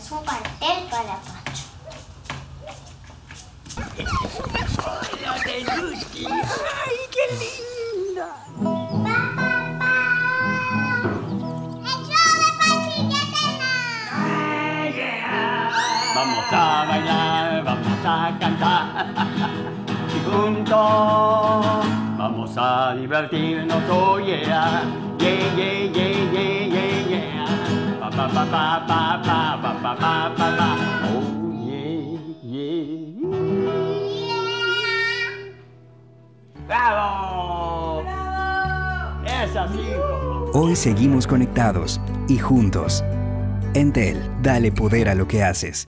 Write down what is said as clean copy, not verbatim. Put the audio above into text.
tenemos un cartel para Pacho. ¡Hola, Teruski! ¡Ay, qué linda! ¡Papá! ¡El show de Pacho y Yatena! Vamos a bailar, vamos a cantar y juntos vamos a divertirnos, oh yeah, yeah, yeah, yeah, yeah, yeah, yeah. Pa pa pa pa pa pa pa pa pa pa pa. Oh yeah, yeah. ¡Bravo! ¡Bravo! ¡Es así! Hoy seguimos conectados y juntos. Entel, dale poder a lo que haces.